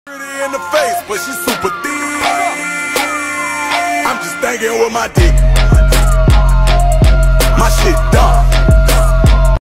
In the face, but she's super thick. I'm just thinking with my dick.